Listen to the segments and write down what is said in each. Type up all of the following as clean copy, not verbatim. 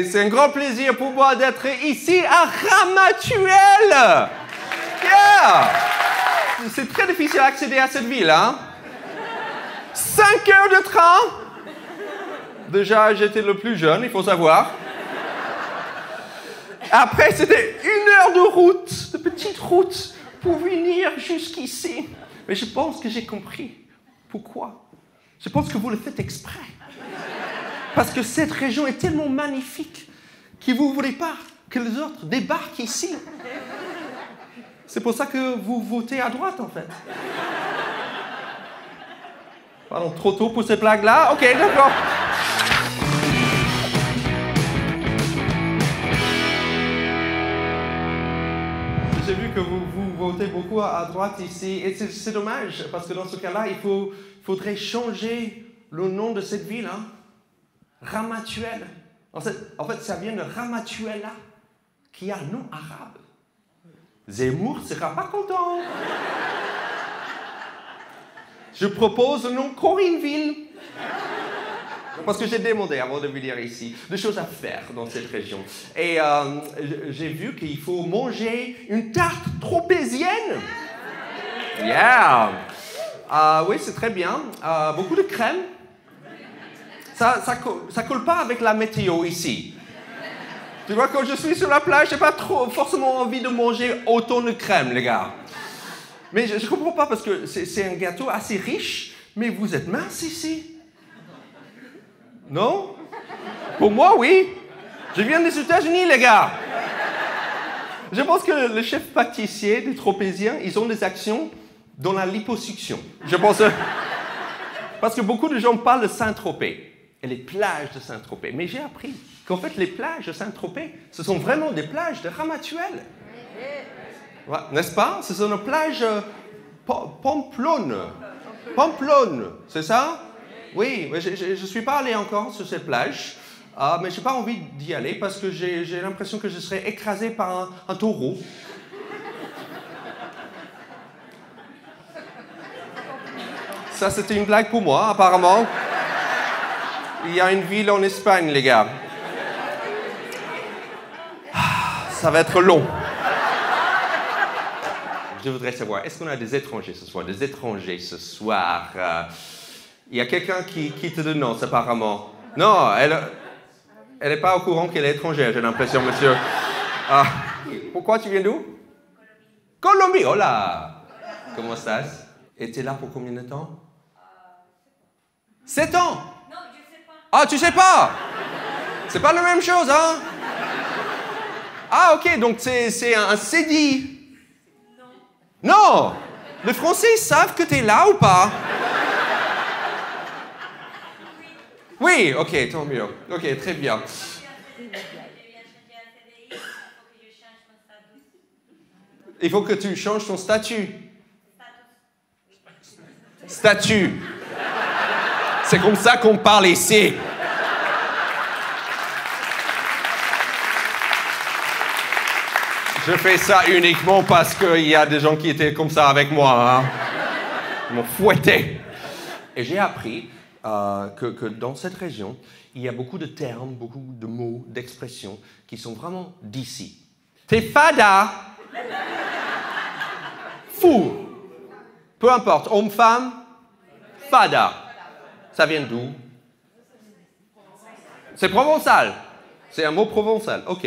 c'est un grand plaisir pour moi d'être ici à Ramatuelle. Yeah! C'est très difficile d'accéder à cette ville, hein? 5 heures de train. Déjà, j'étais le plus jeune, il faut savoir. Après, c'était 1 heure de route, de petite route, pour venir jusqu'ici. Mais je pense que j'ai compris. Pourquoi? Je pense que vous le faites exprès. Parce que cette région est tellement magnifique que vous ne voulez pas que les autres débarquent ici. C'est pour ça que vous votez à droite, en fait. Pardon, trop tôt pour cette blague-là? Ok, d'accord. J'ai vu que vous votez beaucoup à droite ici, et c'est dommage, parce que dans ce cas-là, il faudrait changer le nom de cette ville, hein? Ramatuelle. En fait, ça vient de Ramatuella, qui a un nom arabe. Zemmour ne sera pas content. Je propose le nom Corinville. Parce que j'ai demandé, avant de venir ici, des choses à faire dans cette région. Et j'ai vu qu'il faut manger une tarte tropézienne. Yeah! Oui, c'est très bien. Beaucoup de crème. Ça colle pas avec la météo ici. Tu vois, quand je suis sur la plage, j'ai pas forcément envie de manger autant de crème, les gars. Mais je comprends pas parce que c'est un gâteau assez riche, mais vous êtes mince ici. Non? Pour moi, oui. Je viens des États-Unis, les gars. Je pense que le chef pâtissier des Tropéziens, ils ont des actions dans la liposuction. Je pense... Parce que beaucoup de gens parlent de Saint-Tropez et les plages de Saint-Tropez. Mais j'ai appris qu'en fait, les plages de Saint-Tropez, ce sont vraiment des plages de Ramatuelle. Ouais, n'est-ce pas? Ce sont des plages Pamplonne. Pamplonne, c'est ça? Oui, je ne suis pas allé encore sur cette plage, mais je n'ai pas envie d'y aller parce que j'ai l'impression que je serais écrasé par un taureau. Ça, c'était une blague pour moi, apparemment. Il y a une ville en Espagne, les gars. Ça va être long. Je voudrais savoir, est-ce qu'on a des étrangers ce soir? Des étrangers ce soir. Il y a quelqu'un qui te dénonce, apparemment. Non, elle n'est pas au courant qu'elle est étrangère, j'ai l'impression, monsieur. Pourquoi tu viens d'où? Colombie, oh là! Comment ça? Et tu es là pour combien de temps? 7 ans? Non, je sais pas. Ah, tu sais pas? C'est pas la même chose, hein? Ah, ok, donc c'est un CDI. Non. Non! Les Français savent que tu es là ou pas? Oui, ok, tant mieux. Ok, très bien. Il faut que tu changes ton statut. Statut. C'est comme ça qu'on parle ici. Je fais ça uniquement parce qu'il y a des gens qui étaient comme ça avec moi. Hein. Ils m'ont fouetté. Et j'ai appris que dans cette région, il y a beaucoup de termes, beaucoup de mots, d'expressions qui sont vraiment d'ici. T'es fada. Fou. Peu importe, homme, femme, fada. Ça vient d'où? C'est provençal. C'est un mot provençal. Ok.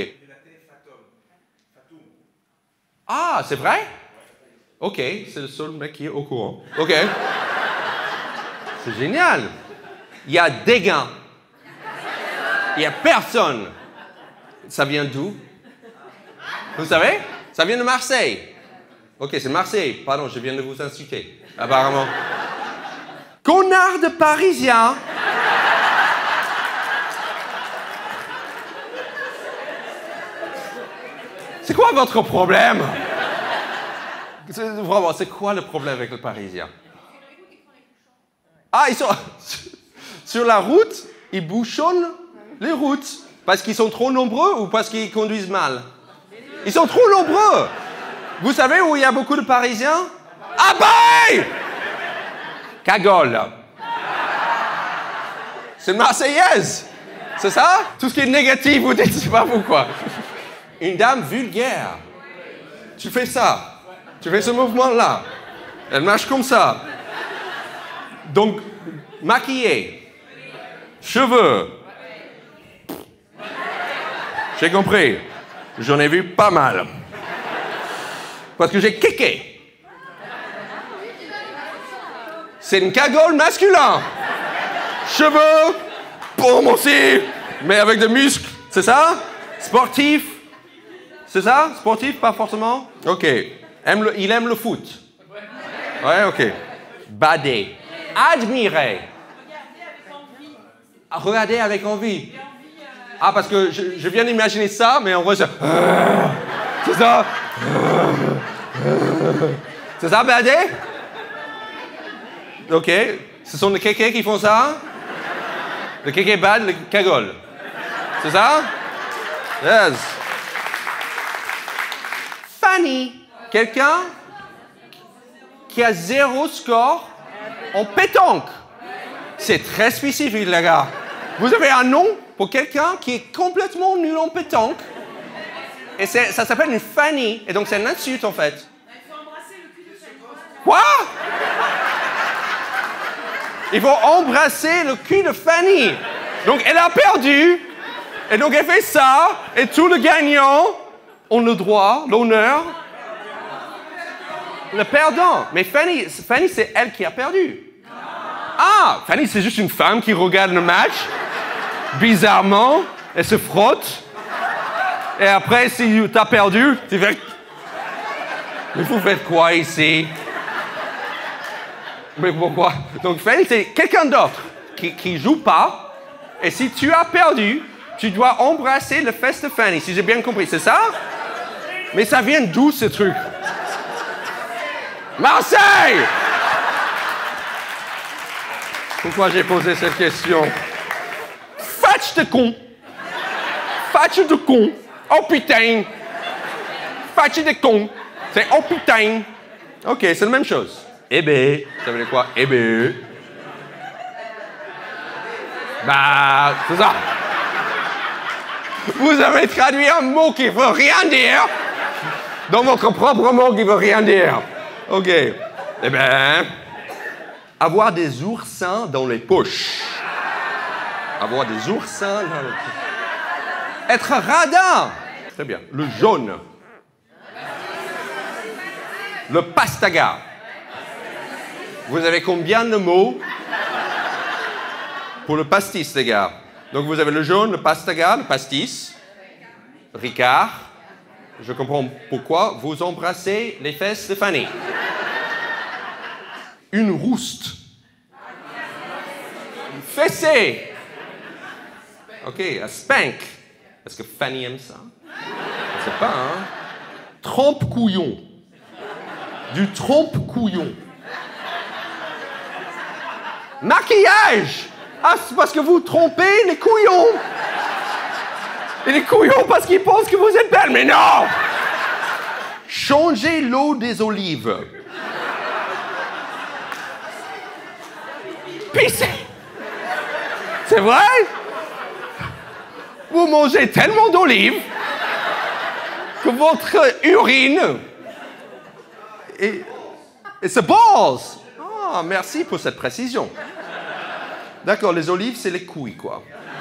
Ah, c'est vrai? Ok, c'est le seul mec qui est au courant. Ok. C'est génial. Il y a des gains. Il n'y a personne. Ça vient d'où? Vous savez? Ça vient de Marseille. Ok, c'est Marseille. Pardon, je viens de vous insulter. Apparemment. Connard de Parisien. C'est quoi votre problème? Vraiment, c'est quoi le problème avec le Parisien? Ah, ils sont... Sur la route, ils bouchonnent les routes. Parce qu'ils sont trop nombreux ou parce qu'ils conduisent mal? Ils sont trop nombreux. Vous savez où il y a beaucoup de Parisiens? À Paris! Cagole. C'est une Marseillaise. C'est ça? Tout ce qui est négatif, vous dites, c'est pas vous, quoi. Une dame vulgaire. Tu fais ça. Tu fais ce mouvement-là. Elle marche comme ça. Donc, maquillée. Cheveux. J'ai compris. J'en ai vu pas mal. Parce que j'ai kéké. C'est une cagoule masculin. Cheveux, paume aussi, mais avec des muscles. C'est ça? Sportif. C'est ça? Sportif, pas forcément? Ok. Il aime le foot. Ouais, ok. Bader. Admirer. Regarder avec envie. Ah, parce que je viens d'imaginer ça, mais on voit ça. C'est ça? C'est ça, bader? Ok. Ce sont les kékés qui font ça? Le kéké bad, le cagole. C'est ça? Yes. Fanny. Quelqu'un qui a 0 score en pétanque. C'est très spécifique, les gars. Vous avez un nom pour quelqu'un qui est complètement nul en pétanque. Et ça s'appelle une Fanny. Et donc, c'est une insulte, en fait. Il faut embrasser le cul de Fanny. Quoi? Il faut embrasser le cul de Fanny. Donc, elle a perdu. Et donc, elle fait ça. Et tous les gagnants ont le droit, l'honneur. Le perdant. Mais Fanny, c'est elle qui a perdu. Ah, Fanny, c'est juste une femme qui regarde le match. Bizarrement, elle se frotte. Et après, si tu as perdu, tu fais... Mais vous faites quoi ici? Mais pourquoi? Donc Fanny, c'est quelqu'un d'autre qui joue pas. Et si tu as perdu, tu dois embrasser le fesse de Fanny, si j'ai bien compris. C'est ça? Mais ça vient d'où, ce truc? Marseille! Pourquoi j'ai posé cette question? Fatch de con. Fatch de con. Oh putain. Fatch de con. C'est oh putain. Ok, c'est la même chose. Eh ben, ça veut dire quoi? Eh ben. Bah, c'est ça. Vous avez traduit un mot qui veut rien dire dans votre propre mot qui veut rien dire. Ok. Eh ben, avoir des oursins dans les poches. Avoir des oursins dans les poches. Être radin. Très bien. Le jaune. Le pastaga. Vous avez combien de mots pour le pastis, les gars? Donc vous avez le jaune, le pastaga, le pastis. Ricard. Je comprends pourquoi vous embrassez les fesses de Fanny. Une rouste. Une fessée. Ok, un spank. Est-ce que Fanny aime ça? Je ne sais pas, hein? Trompe-couillon. Du trompe-couillon. Maquillage. Ah, c'est parce que vous trompez les couillons. Et les couillons parce qu'ils pensent que vous êtes belle. Mais non! Changer l'eau des olives. Pisser. C'est vrai? Vous mangez tellement d'olives que votre urine et se pose. Ah, merci pour cette précision. D'accord, les olives, c'est les couilles, quoi.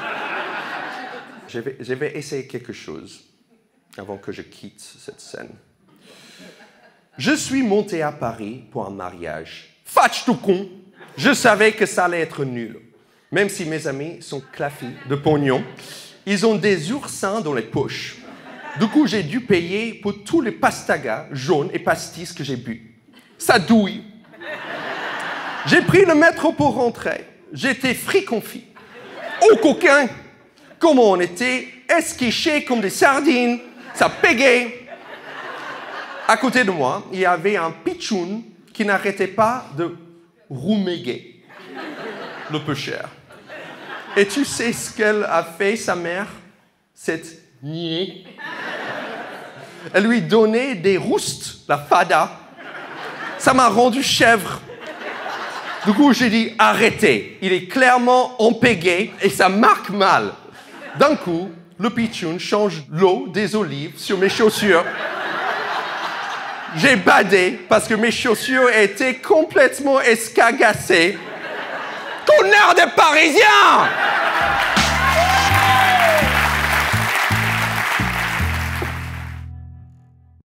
Je vais essayer quelque chose avant que je quitte cette scène. Je suis monté à Paris pour un mariage. Fatch tout con. Je savais que ça allait être nul. Même si mes amis sont clafis de pognon, ils ont des oursins dans les poches. Du coup, j'ai dû payer pour tous les pastagas jaunes et pastis que j'ai bu. Ça douille. J'ai pris le métro pour rentrer. J'étais friconfit. Oh, coquin! Comment on était esquichés comme des sardines. Ça pégait. À côté de moi, il y avait un pitchoun qui n'arrêtait pas de rouméguer. Le peu cher. Et tu sais ce qu'elle a fait, sa mère? Cette niais. Elle lui donnait des roustes, la fada. Ça m'a rendu chèvre. Du coup, j'ai dit, arrêtez. Il est clairement empégué et ça marque mal. D'un coup, le pitchoun change l'eau des olives sur mes chaussures. J'ai badé parce que mes chaussures étaient complètement escagassées. Connard de Parisien!